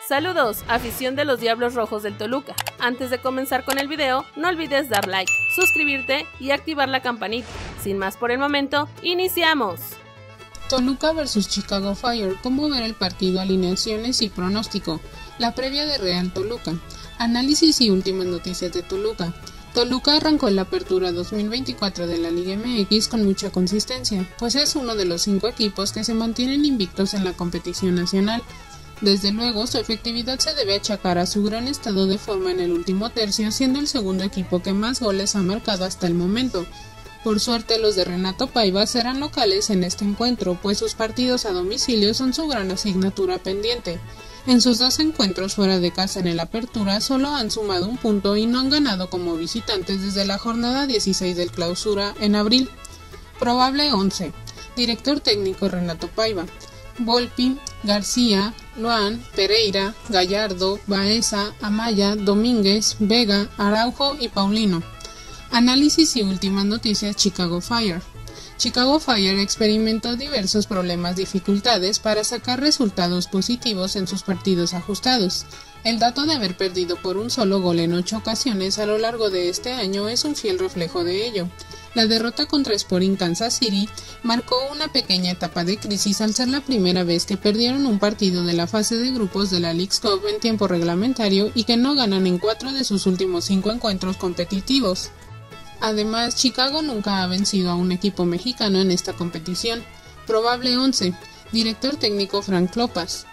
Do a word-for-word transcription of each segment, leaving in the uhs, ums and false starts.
Saludos, afición de los Diablos Rojos del Toluca. Antes de comenzar con el video, no olvides dar like, suscribirte y activar la campanita. Sin más por el momento, ¡iniciamos! Toluca versus Chicago Fire. ¿Cómo ver el partido? Alineaciones y pronóstico. La previa de Real Toluca. Análisis y últimas noticias de Toluca. Toluca arrancó la apertura dos mil veinticuatro de la Liga M X con mucha consistencia, pues es uno de los cinco equipos que se mantienen invictos en la competición nacional. Desde luego, su efectividad se debe achacar a su gran estado de forma en el último tercio, siendo el segundo equipo que más goles ha marcado hasta el momento. Por suerte, los de Renato Paiva serán locales en este encuentro, pues sus partidos a domicilio son su gran asignatura pendiente. En sus dos encuentros fuera de casa en el Apertura solo han sumado un punto y no han ganado como visitantes desde la jornada dieciséis del Clausura en abril. Probable once. Director técnico Renato Paiva. Volpi, García, Luan, Pereira, Gallardo, Baeza, Amaya, Domínguez, Vega, Araujo y Paulino. Análisis y últimas noticias. Chicago Fire. Chicago Fire experimentó diversos problemas y dificultades para sacar resultados positivos en sus partidos ajustados. El dato de haber perdido por un solo gol en ocho ocasiones a lo largo de este año es un fiel reflejo de ello. La derrota contra Sporting Kansas City marcó una pequeña etapa de crisis al ser la primera vez que perdieron un partido de la fase de grupos de la Leagues Cup en tiempo reglamentario y que no ganan en cuatro de sus últimos cinco encuentros competitivos. Además, Chicago nunca ha vencido a un equipo mexicano en esta competición. Probable once. Director técnico Frank Lopas.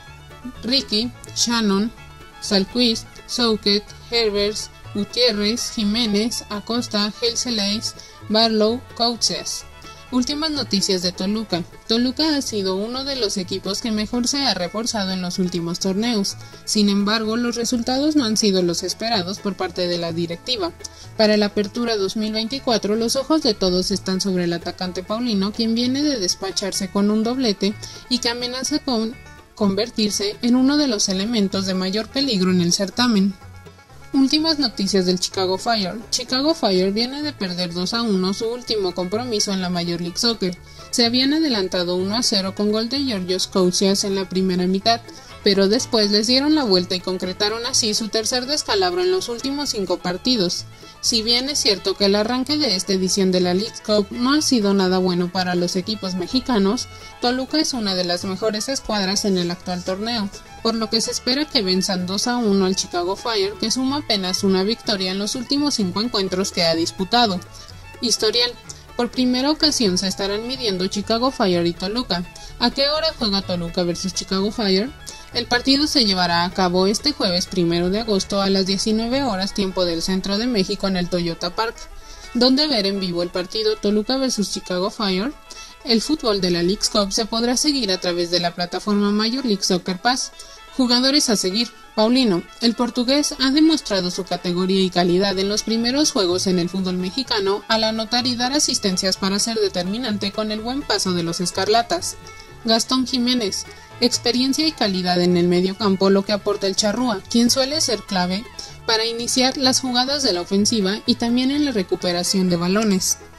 Ricky, Shannon, Salquist, Souquet, Herbers, Gutiérrez, Jiménez, Acosta, Gelseles, Barlow, Coaches. Últimas noticias de Toluca. Toluca ha sido uno de los equipos que mejor se ha reforzado en los últimos torneos. Sin embargo, los resultados no han sido los esperados por parte de la directiva. Para la apertura dos mil veinticuatro, los ojos de todos están sobre el atacante Paulino, quien viene de despacharse con un doblete y que amenaza con convertirse en uno de los elementos de mayor peligro en el certamen. Últimas noticias del Chicago Fire. Chicago Fire viene de perder dos a uno su último compromiso en la Major League Soccer. Se habían adelantado uno a cero con gol de Georgios Koutsias en la primera mitad, pero después les dieron la vuelta y concretaron así su tercer descalabro en los últimos cinco partidos. Si bien es cierto que el arranque de esta edición de la Leagues Cup no ha sido nada bueno para los equipos mexicanos, Toluca es una de las mejores escuadras en el actual torneo, por lo que se espera que venzan dos a uno al Chicago Fire, que suma apenas una victoria en los últimos cinco encuentros que ha disputado. Historial. Por primera ocasión se estarán midiendo Chicago Fire y Toluca. ¿A qué hora juega Toluca versus Chicago Fire? El partido se llevará a cabo este jueves primero de agosto a las diecinueve horas tiempo del centro de México en el Toyota Park. ¿Dónde ver en vivo el partido Toluca versus Chicago Fire? El fútbol de la Leagues Cup se podrá seguir a través de la plataforma Major League Soccer Pass. Jugadores a seguir. Paulino. El portugués ha demostrado su categoría y calidad en los primeros juegos en el fútbol mexicano al anotar y dar asistencias para ser determinante con el buen paso de los escarlatas. Gastón Jiménez. Experiencia y calidad en el medio campo, lo que aporta el charrúa, quien suele ser clave para iniciar las jugadas de la ofensiva y también en la recuperación de balones.